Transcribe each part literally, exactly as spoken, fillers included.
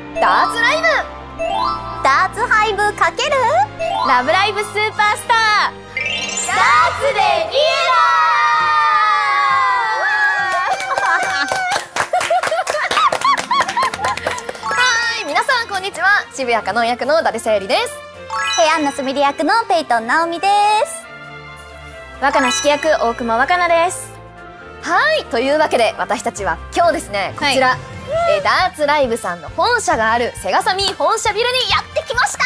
ダーツライブダーツハイブ× ラブライブスーパースターダーツでイエローはい、皆さんこんにちは。渋谷かのん役の伊達さゆりです。 平安のすみれ役のペイトン直美です。 若菜式役大熊若菜です。はい、というわけで私たちは今日ですね、こちら、はい、えー、ダーツライブさんの本社があるセガサミー本社ビルにやってきました。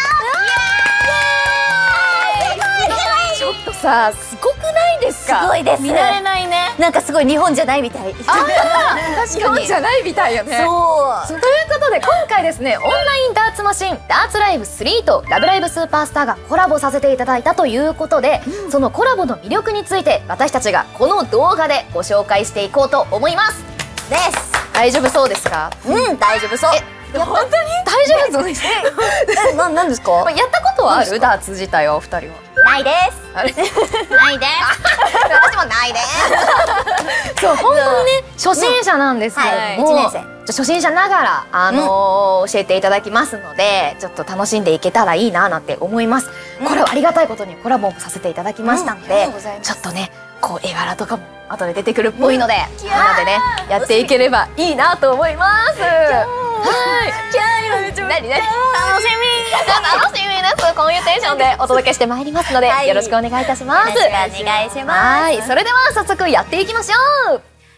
ちょっとさ、すごくないですか？ すごいです。 見慣れないね。 なんかすごい日本じゃないみたい。 あ確かに日本じゃないみたいよね。そうということで今回ですね、オンラインダーツマシンダーツライブスリーとラブライブスーパースターがコラボさせていただいたということで、うん、そのコラボの魅力について私たちがこの動画でご紹介していこうと思いますです。大丈夫そうですか？ うん、大丈夫そう。 え、本当に大丈夫そうです。 え、な、なんですか？ やったことはある？ダーツ自体はお二人は？ ないです。ないです。私もないです。 そう、本当にね、初心者なんですけれども、いちねんせい。初心者ながら、あの、教えていただきますので、ちょっと楽しんでいけたらいいななんて思います。これはありがたいことにコラボもさせていただきましたので、ちょっとね、こう絵柄とかも後で出てくるっぽいので、みんなでね、やっていければいいなと思います。はい。何何？楽しみ。楽しみです。こういうテンションでお届けしてまいりますので、よろしくお願いいたします。 よろしくお願いします。 はい。それでは早速やっていきましょう。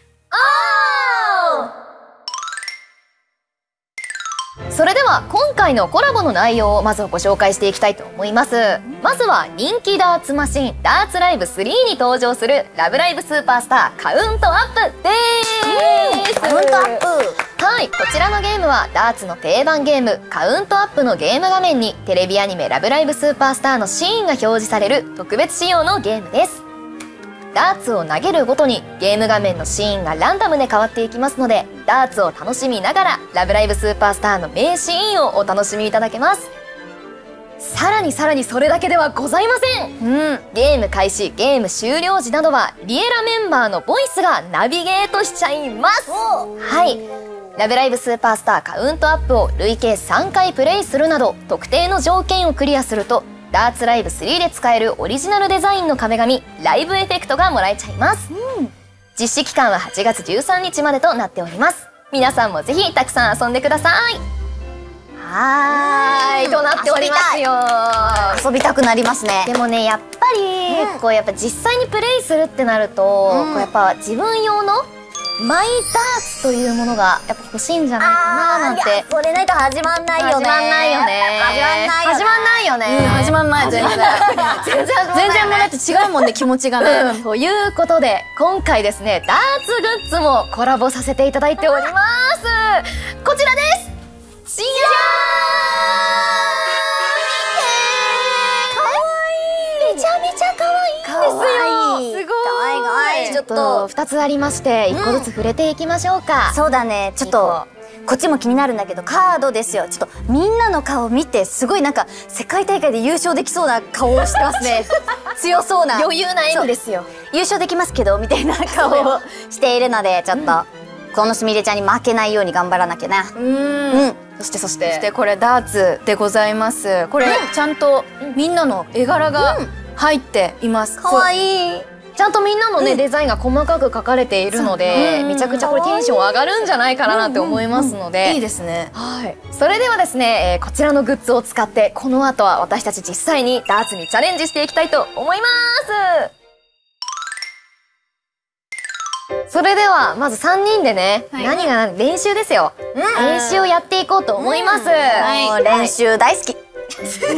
それでは今回のコラボの内容をまずはご紹介していきたいと思います。まずは人気ダーツマシンダーツライブスリーに登場するラブライブスーパースターカウントアップです。 カウントアップ。 はい、こちらのゲームはダーツの定番ゲームカウントアップのゲーム画面にテレビアニメラブライブスーパースターのシーンが表示される特別仕様のゲームです。ダーツを投げるごとにゲーム画面のシーンがランダムで変わっていきますので、ダーツを楽しみながらラブライブスーパースターの名シーンをお楽しみいただけます。さらにさらにそれだけではございません。うん、ゲーム開始ゲーム終了時などはリエラメンバーのボイスがナビゲートしちゃいます。はい、ラブライブスーパースターカウントアップを累計さんかいプレイするなど特定の条件をクリアするとダーツライブスリーで使えるオリジナルデザインの壁紙ライブエフェクトがもらえちゃいます。うん、実施期間ははちがつじゅうさんにちまでとなっております。皆さんもぜひたくさん遊んでください。はーいとなっておりますよ。 遊びたくなりますね。 でもね、やっぱり、うん、こうやっぱ実際にプレイするってなると、うん、こうやっぱ自分用のマイダーツというものがやっぱ欲しいんじゃないかななんて。 それないと始まんないよね。 始まんないよね。 始まんないよね。 始まんないよね。 うん、始まんない全然。全然全然もうだって違うもんね、気持ちがね。 うん、ということで今回ですね、ダーツグッズもコラボさせていただいております。こちらです。じゃーん。めちゃめちゃ可愛いんですよ。すごい。 可愛い。 ちょっとふたつありましていっこずつ触れていきましょうか。 そうだね。ちょっとこっちも気になるんだけど、カードですよ。ちょっとみんなの顔見て、すごいなんか世界大会で優勝できそうな顔をしてますね。強そうな余裕な演技ですよ。 優勝できますけどみたいな顔をしているので、ちょっとこのすみれちゃんに負けないように頑張らなきゃな。うん。 そしてそしてそしてこれダーツでございます。これちゃんとみんなの絵柄が入っています。 可愛い。 ちゃんとみんなのね、うん、デザインが細かく描かれているので、めちゃくちゃこれテンション上がるんじゃないかななんて思いますので、 いいですね。 はい。それではですね、えー、こちらのグッズを使ってこの後は私たち実際にダーツにチャレンジしていきたいと思います。それではまずさんにんでね、はい、何が何練習ですよ、うん、練習をやっていこうと思います。うん、 はい、練習大好き。 練習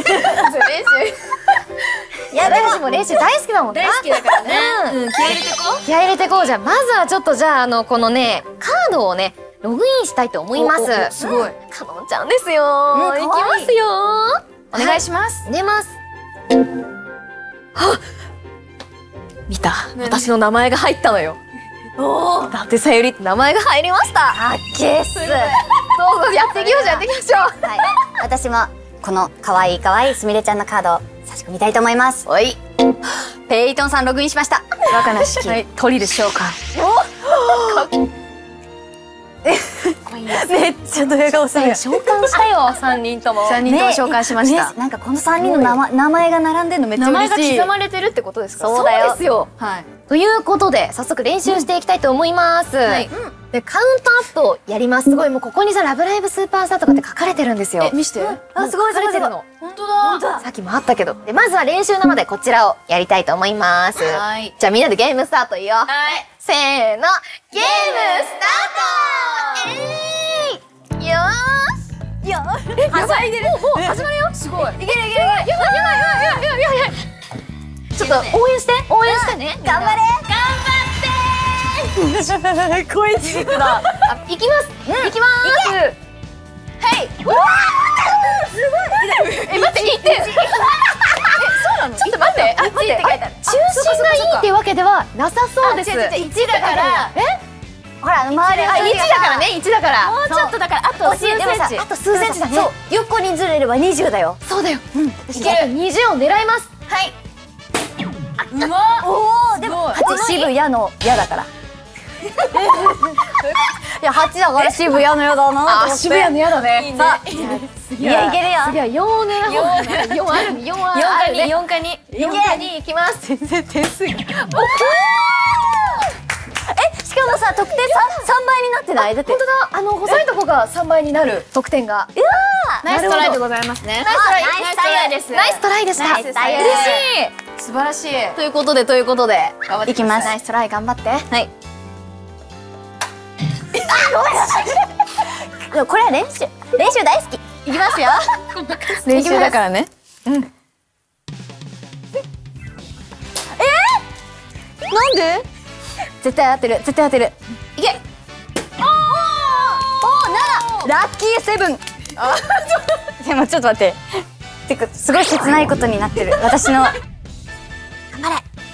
いや、私も練習大好きだもんね。 大好きだからね。うん、気合入れてこう。 気合入れてこう。じゃあまずはちょっとじゃああのこのねカードをねログインしたいと思います。 すごい。 かのんちゃんですよ。いきますよ。 お願いします。 出ます。はっ。見た。私の名前が入ったのよ。おお。だってさゆりって名前が入りました。 あっけっす。どうぞやっていきましょう。やっていきましょう。 はい。私もこの可愛い可愛いすみれちゃんのカードを差し込みたいと思います。 おい。 ペイトンさんログインしました。 若菜式、はい、鳥でしょうか。お。 これめっちゃドヤ顔する。 召喚したよさんにんとも。 三人とも召喚しました。 なんかこの三人の名前名前が並んでるのめっちゃ名前嬉しい。 が刻まれてるってことですか。 そうだよ。 そうですよ。 はい。 ということで早速練習していきたいと思います。 はいでカウントアップをやります。すごいもうここにさラブライブスーパースターとかって書かれてるんじゃえ見して。 あ、すごいすごいすごい。 書かれてるの。 本当だ。 さっきもあったけど。でまずは練習なのでこちらをやりたいと思います。 はいじゃあみんなでゲームスタートいいよ。 はい。 せーのゲームスタート。えい、よーし。 いや、 はしゃいでる。もうもう始まるよ。 すごい。 いけるいける。やばいやばいやばいやばいやばいやばい。ちょっと応援して応援してね。 頑張れ。 声ちくだ。あ、行きます。行きます。はい。うわー。すごい。え、待って、いってん。え、そうなの？ちょっと待って。あ、待って。中心がいいってわけではなさそうです。 いちだから。 え？ ほら、周りあ、いちだからね。いちだから。 もうちょっとだからあと数センチ。 あと数センチだね。 そう、横にずれればにじゅうだよ。 そうだよ。いける。にじゅうを狙います。はい。 うまっ。 おお、でもはち渋谷の矢だから。いや、はちだから渋谷の矢だなと思あ、 って。 渋谷の矢だね。 いいね。いや、いけるよ。 次はよんを狙う。よんある。よんある。 四かに四かに。 よんかに行きます。全然点数が。 え、しかもさ、得点三倍になってない？だって本。当だ。あの細いとこがさんばいになる得点が。 うわナイストライでございますね。 ナイストライ。 ナイストライです。 ナイストライでした。 ナイストライ嬉しい。 素晴らしい。 ということでということでいきます。 ナイストライ頑張って。 はい。でもこれは練習。練習大好き。いきますよ。 練習だからね。 なんで？絶対当てる。絶対当てる。いけ。おお、なな。ラッキーセブン。でもちょっと待って。てかすごい切ないことになってる。私の。頑張れ。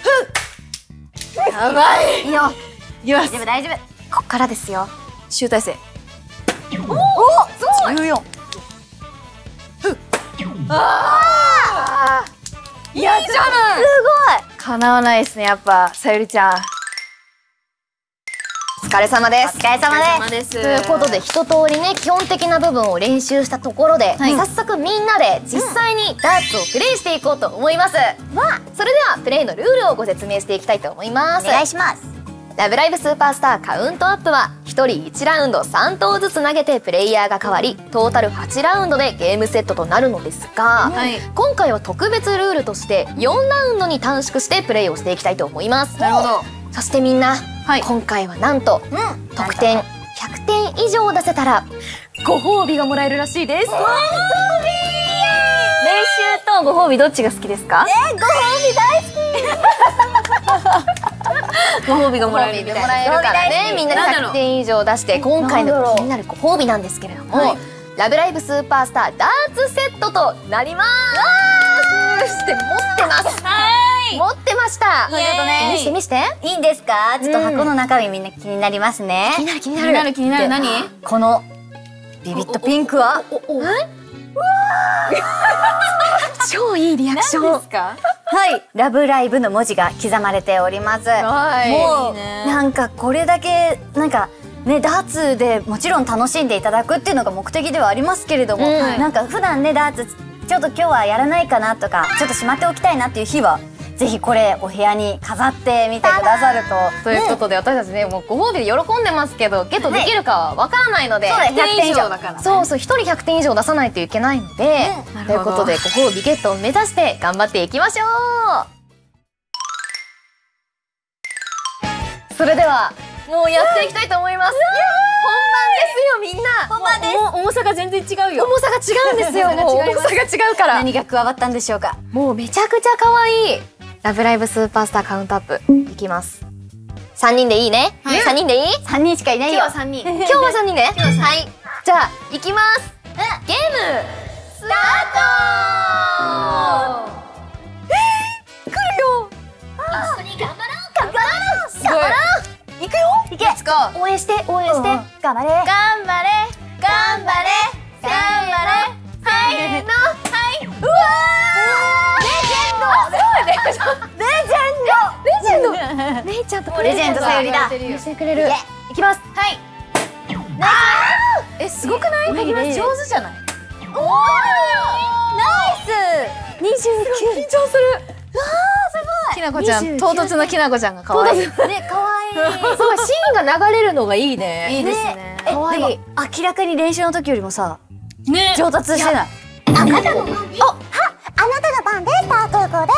やばい。 いいよ。 いきます。 大丈夫大丈夫。 こっからですよ。 集大成。 おお、じゅうよん。 ああ。やっちゃう。 す叶わないですね、やっぱさゆりちゃん。 お疲れ様です。 ごい。お疲れ様です。 です。 ということで一通りね基本的な部分を練習したところで、 はい早速みんなで実際にダーツをプレイしていこうと思います。それではプレイのルールをご説明していきたいと思いまおす。 願いします。 ラブライブスーパースターカウントアップはひとりいちラウンドさん投ずつ投げてプレイヤーが変わりトータルはちラウンドでゲームセットとなるのですが、 はい。 今回は特別ルールとしてよんラウンドに短縮してプレイをしていきたいと思います。 なるほど。 そしてみんな、 はい。 今回はなんとうん。 得点ひゃくてん以上出せたらご褒美がもらえるらしいです。 練習とご褒美どっちが好きですか？えー、ご褒美大好ご褒美がもごらえるみたいな。 褒美でもらえるからね、みんなでひゃくてん以上出して今回の気になるご褒美なんですけれども、 はいラブライブスーパースターダーツセットとなります。そして持ってます。 はい持ってました。 ありがとうね見して見して。 いいんですか？ちょっと箱の中身みんな気になりますね。 気になる気になる。 気になる気になる。何？ このビビットピンクはおお。超いいリアクション。 すか？ はい、ラブライブの文字が刻まれております。 はい。 もういいねなんかこれだけなんかねダーツでもちろん楽しんでいただくっていうのが目的ではありますけれども、 うんなんか普段ねダーツちょっと今日はやらないかなとかちょっとしまっておきたいなっていう日はぜひこれお部屋に飾ってみてくださると。 ということで私たちねもうご褒美で喜んでますけどゲットできるかはわからないので、 そうだよ、ひゃくてん以上だからね。 そうそうひとりひゃくてん以上出さないといけないので、 うんということでご褒美ゲットを目指して頑張っていきましょう。それではもうやっていきたいと思います。本番ですよみんな。 本番です。 お重さが全然違うよ。 重さが違うんですよ。もう重さが違うから。 何が加わったんでしょうか。 もうめちゃくちゃ可愛いラブライブスーパースターカウントアップいきます。さんにんでいいね。 はいさんにんでいい？ 三人しかいないよ。 今日は三人。 今日はさんにんで。はい。じゃあ行きます。ゲームスタート。来るよ。一緒に頑張ろう。頑張ろう。 すごい。 頑張ろう。 行くよ。行け。 レッツゴー。 応援して応援して。 うん頑張れ。 頑張れ。頑張れ。頑張れ。はい。 せーの。 うわー。レジェンド。レジェンド。 レジェンド。レイちゃんとレジェンドさゆりだ。 してくれる。いきます。 はい。 あえ、すごくない？ いいね上手じゃない？ おお、ナイス。にじゅうきゅう。 緊張する。 わあ、すきなこちゃん、 にじゅうきゅう唐突なきなこちゃんが可愛い。 ごい。ね、可愛い。 すごいシーンが流れるのがいいね。 いいですね。 え、 可愛いでも明らかに練習の時よりもさ、 ね。 上達してない。あなたの番です。あ、あなたの番です。タココです。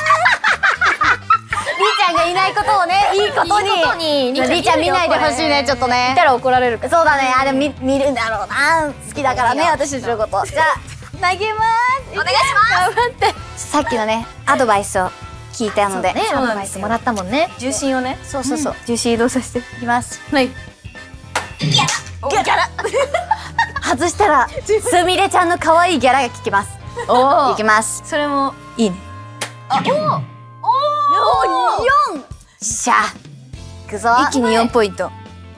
りーちゃんがいないことをね、いいことに。 いいことにりーちゃん見ないでほしいね、ちょっとね。 いたら怒られる。 そうだね、あれ見見るんだろうな。好きだからね、私たちのこと。じゃあ投げます。 お願いします。 頑張って。さっきのね、アドバイスを聞いたので、 ね、アドバイスもらったもんね。 重心をね。 そうそうそう、 重心移動させて。 いきます。 はい。 ギャラ。外したらすみれちゃんの可愛いギャラが聞きます。 おいきます。 それもいいね。 おお、四。しゃ。いくぞ。 一気に四ポイント。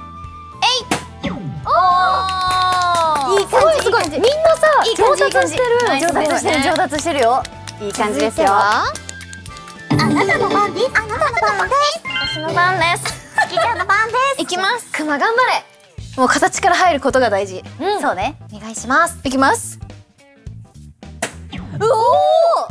おお。いい感じ。 すごい。みんなさ、 いい感じ。 上達してる。 上達してる。上達してるよ。いい感じですよ。あなたの番です。あなたの番です。私の番です。好きちゃんの番です。 いきます。 クマ頑張れ。 もう形から入ることが大事。 うん、 そうね。 お願いします。 いきます。 うおお。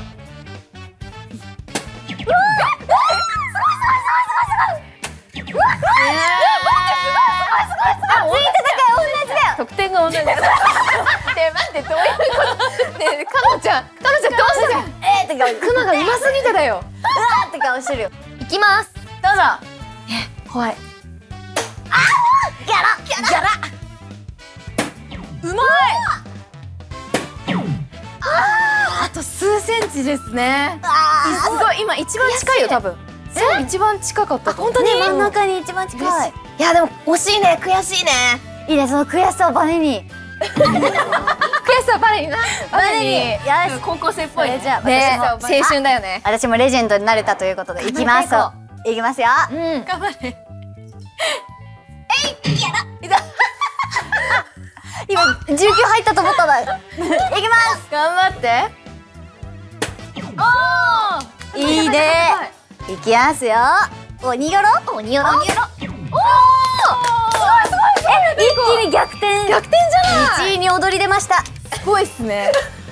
得点が同じだよ。 ねえ、待って、どういうこと？ねえ、かのちゃん、かのちゃんどうしたの？ えーって顔。 クマがうますぎてだよ。 うわーって顔してるよ。 いきます。 どうぞ。え、怖い。 ギャラ。ギャラ。 うまい。あと数センチですね。 あすごい、今一番近いよ、多分。そう、一番近かったと思う。 本当に真ん中に一番近い。 いやでも惜しいね、悔しいね。 いいね、その悔しさをバネに。 悔しさバレにな。 バネに。よし。 高校生っぽいね。 じゃあね、 私も青春だよね。 私もレジェンドになれたということで、いきます。いきますよ。 うん。 頑張れ。 今じゅうきゅう入ったと思ったら。いきます。 頑張って。おお。 いいね。いきますよ。鬼よろ。 鬼よろ。鬼よろ。 え、一気に逆転。 逆転じゃない。 いちいに躍り出ました。 すごいっすね。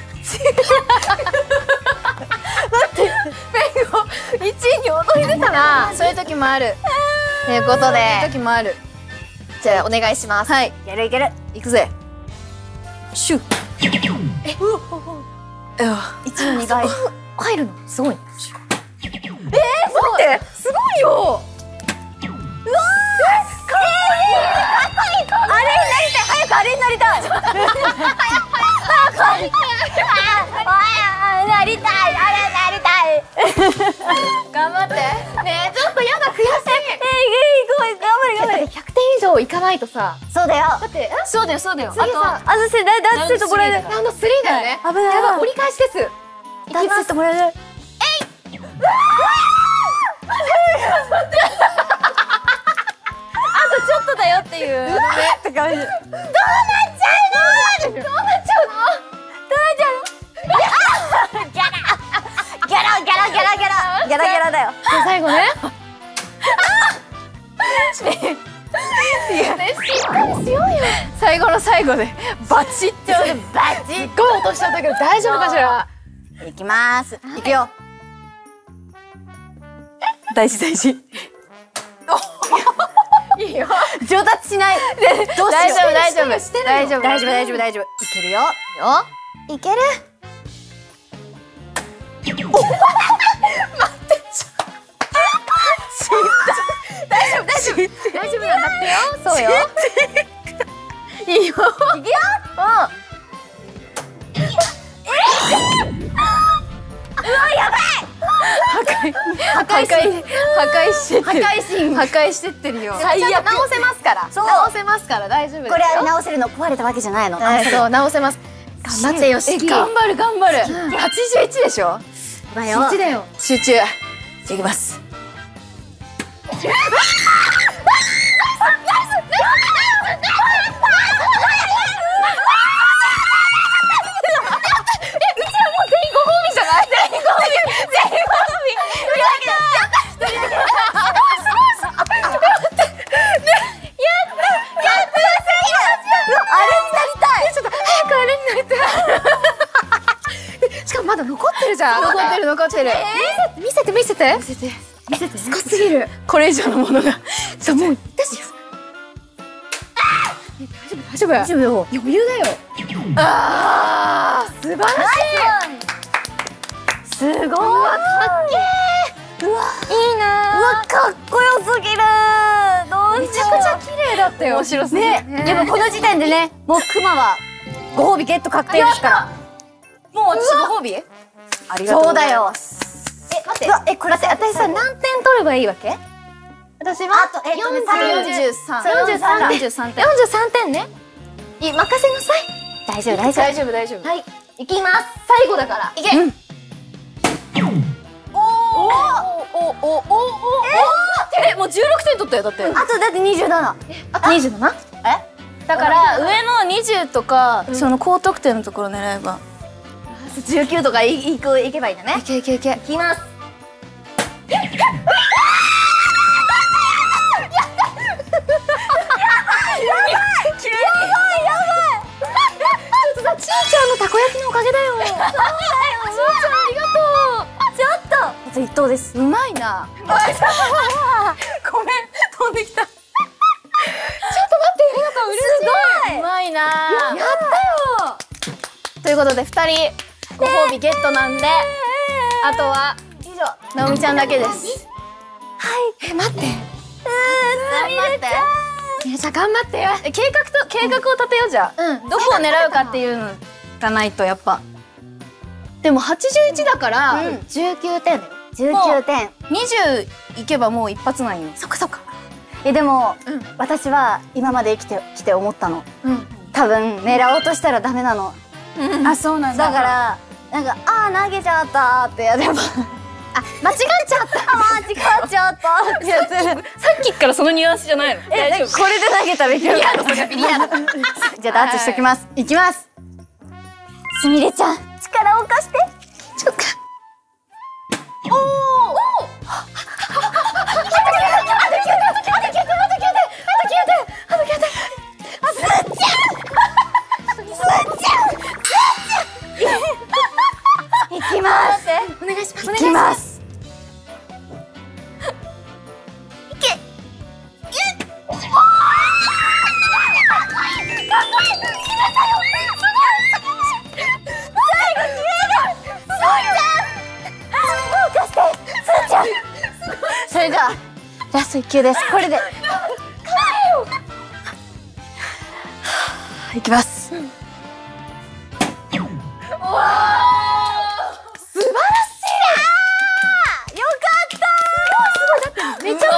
待って、いちいに躍り出たな。そういう時もある。 ということそういうで、 時もある。 じゃあお願いします。 はい、 いけるいける。 行くぜ。シュ。え、うわ。 いちいにがい。 入るのすごい。 待って、すごいよ。 あれになりたい。早くあれになりたい。早くあれになりたい。あれになりたい。 頑張って。 ねえ、ちょっとやだ、悔しい。 えい、ごめん、頑張れ頑張れ。 ひゃくてん以上いかないとさ、 そうだよ。 だってそうだよ、そうだよ。 次さ、 あずせ、だ、だってともらえる。 ラウンドスリーだよね。 危ないやばい、折り返しです。いだきますって。もらえる。 ちょっとだよっていう。 って感じ。 どうなっちゃうの？どうなっちゃうの？ どうなっちゃうの？ギャラギャラギャラギャラギャラギャラギャラだよ。 最後ね。 最後の最後でバチッてバチすっごい落としちゃったけど大丈夫かしら。 いきます。いくよ。 大事大事。 いいよ。 上達しない。どうしよう。 大丈夫大丈夫してる大丈夫大丈夫大丈夫大丈夫。いけるよ。 よ。いける。 大丈夫大丈夫大丈夫なんだってよ。そうよ。 いいよ。 いくよ。 破壊破壊破壊してってる。 破壊神破壊してってるよ。 最悪。 ちゃんと直せますから。 そう直せますから大丈夫ですよ。 これあれ直せるの、壊れたわけじゃないの。 はい、そう直せます。頑張ってよ、 え、 しき。 頑張る頑張る。はちじゅういちでしょ。 だよ。 一だよ。 集中。いきます。 あれるじゃん。 残ってる残ってる。 見せて見せて見せて見せて。すごすぎる。 これ以上のものが。 じゃあもう私大丈夫大丈夫大丈夫よ。 余裕だよ。ああ素晴らしい。 すごい。うわ、かっけー。うわ、 いいな。 うわ、かっこよすぎる。どうめしよう。 ちゃくちゃ綺麗だったよ。 面白すぎるね、やっぱこの時点でね、もうクマはご褒美ゲット確定ですから。 もう私ご褒美？ありがとうそうだございまよ。 す。 え待って。 うわ、え、これ私さ何点取ればいいわけ？私はあと、えっとね、 四十三。 四十三だ。 四十三点。 四十三点ね。い任せなさい。 大丈夫、大丈大丈夫大丈夫。 はい。いきます。最後だから。いけ。 うんおおおおおお。え、もう十六点取ったよだって。 夫。あとだってにじゅうなな。 あと二十七。 え？だから上の二十とかその高得点のところ狙えば。 じゅうきゅうとかいいくいけばいいんだね。 いけいけいけ。 いきます。 ちーちゃんのたこ焼きのおかげだよ。そうだよ。ちーちゃんありがとう。 ちょっと。あと一投です。 うまいな。ごめん飛んできた。 ちょっと待ってありがとう。嬉しい。 うまいな。 やったよ。 ということで二人ご褒美ゲットなんで、あとは以上。 なおみちゃんだけです。 え待って。 すみれちゃん。 みれちゃん頑張ってよ。 え計画と計画を立てようじゃあ。 うん。 どこを狙うかっていうのがないとやっぱ。でもはちじゅういちだからうん十九点だよ。 じゅうきゅうてん。 にじゅういけばもう一発なんよ。 そっかそっか。 え、でも、 うん私は今まで生きてきて思ったの。 うん。 多分狙おうとしたらダメなの。 あ、そうなんだ。 だからなんかあー投げちゃったってやればあ間違っちゃった。 あ間違っちゃったってやつ。 さっきからそのニュアンスじゃないの。 え、 大丈夫。 これで投げたらいける。 それがビリヤード。 じゃあダーツしときます。いきます。すみれちゃん力を貸して。 ちょっと。 いきます。 お願いします。 いきます。それじゃあラストいっ球です。これでいきます。 素晴らしい。 よかった。 めっちゃ真ん中だよ。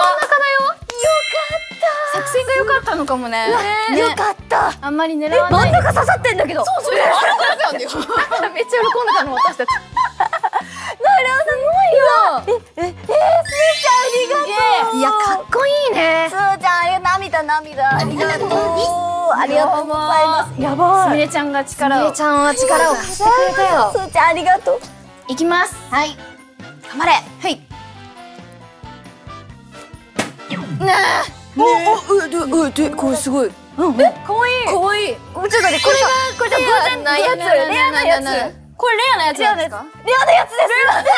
作戦が良かったのかもね。ねよかった。 あんまり狙わない。 真ん中刺さってんだけど。 そうそう。あれからなんだよ。めっちゃ喜んでたの私たち。 え、え、えー、すーちゃんありがとう。 いやかっこいいね。 すーちゃん、あり涙涙ありがとう。ありがとうございます。やばい。 すみれちゃんが力を。 みれちゃんは力を貸してくれたよ。 すーちゃんありがとう。 いきます。 はい。 頑張れ。はい。なあ。おおうでうでこれすごい。うん。え、可愛い。可愛い。 ちょっと待って、これがこれじゃ偶然なやつ。レアなやつ。 これレアなやつなんですか？ レアなやつです。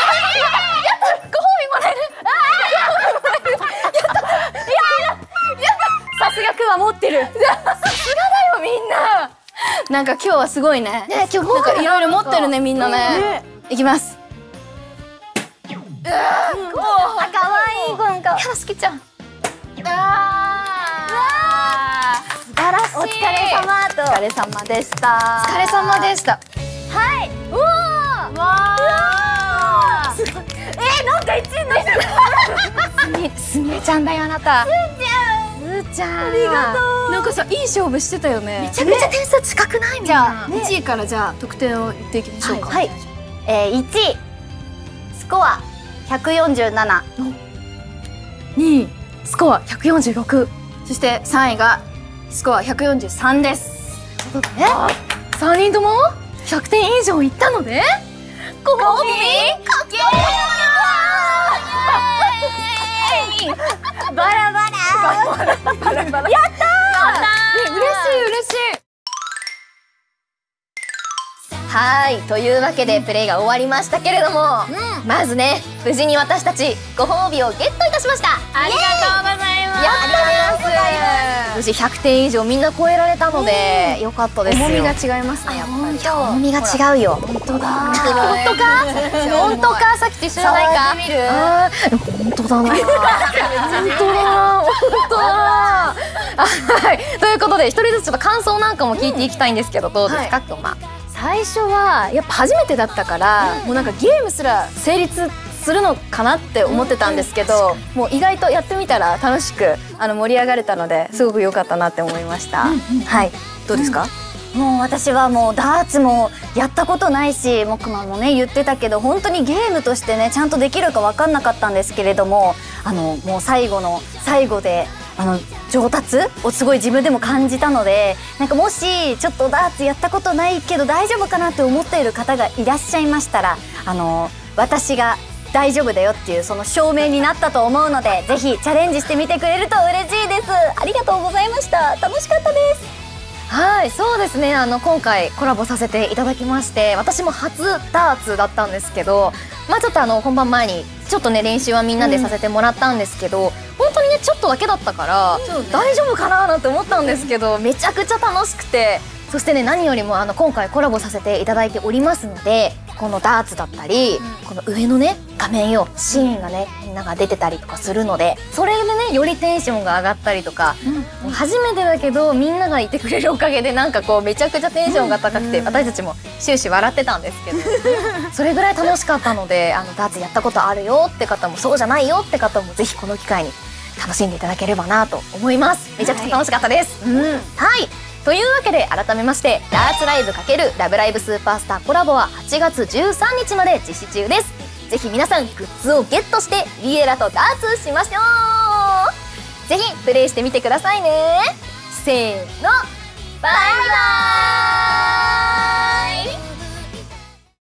さすがくんは持ってる。 さすがだよみんな。なんか今日はすごいね。 ね今日なんかいろいろ持ってるねみんなね。いきます。 あ、可愛いこの顔。 好きちゃん。 あー。素晴らしい。 お疲れ様と。 お疲れ様でした。 お疲れ様でした。 はい。うわー。 わあ。 えー、なんか一位の人。 すみれちゃんだよあなた。 すーちゃん。 すーちゃん。 ありがとう。 なんかさいい勝負してたよね。 めちゃくちゃ点数近くないみんな。 じゃあいちいからじゃあ得点を言っていきましょうか。 はい。えー、いちいスコアひゃくよんじゅうなな。 にいスコアひゃくよんじゅうろく。そしてさんいがスコアひゃくよんじゅうさんです。 え？三人ともひゃくてん以上いったのでご褒美かけー。 バラバラ。 バラバラ。やったー。 嬉しい嬉しい。 はい、というわけでプレイが終わりましたけれども、うん、まずね無事に私たちご褒美をゲットいたしました。 ありがとうございます。 やったー。無事ひゃくてん以上みんな超えられたので、うん、よかったですよ。 重みが違いますね、やっぱり。 重みが違うよ。本当だ。本当か？本当か？さっきと一緒じゃないか？あー、本当だな。本当だな。本当だな。はい。ということで一人ずつちょっと感想なんかも聞いていきたいんですけど、どうですか、くま。 最初はやっぱ初めてだったから、もうなんかゲームすら成立するのかなって思ってたんですけど、もう意外とやってみたら楽しくあの盛り上がれたのですごく良かったなって思いました。はい、どうですか？ もう私はもうダーツもやったことないし、もくまもね言ってたけど本当にゲームとしてねちゃんとできるか分かんなかったんですけれども、あのもう最後の最後であの上達をすごい自分でも感じたので、なんかもしちょっとダーツやったことないけど大丈夫かなって思っている方がいらっしゃいましたら、あの私が大丈夫だよっていうその証明になったと思うので、ぜひチャレンジしてみてくれると嬉しいです。ありがとうございました。楽しかったです。 はい、そうですね。あの今回コラボさせていただきまして、私も初ダーツだったんですけど、まあちょっとあの本番前にちょっとね練習はみんなでさせてもらったんですけど、うん、本当にねちょっとだけだったから、ね、大丈夫かななんて思ったんですけど、めちゃくちゃ楽しくて、そしてね何よりもあの今回コラボさせていただいておりますので、このダーツだったり、うん、この上のね画面よシーンがねみんなが出てたりとかするので、それでねよりテンションが上がったりとか、うん、初めてだけどみんながいてくれるおかげでなんかこうめちゃくちゃテンションが高くて、うん、私たちも終始笑ってたんですけどそれぐらい楽しかったので、あのダーツやったことあるよって方もそうじゃないよって方もぜひこの機会に楽しんでいただければなと思います。めちゃくちゃ楽しかったです。はい、うん、はいというわけで改めまして、ダーツライブ×ラブライブスーパースターコラボははちがつじゅうさんにちまで実施中です。ぜひ皆さんグッズをゲットしてリエラとダーツしましょう。ぜひプレイしてみてくださいね。せーの、バイバイ。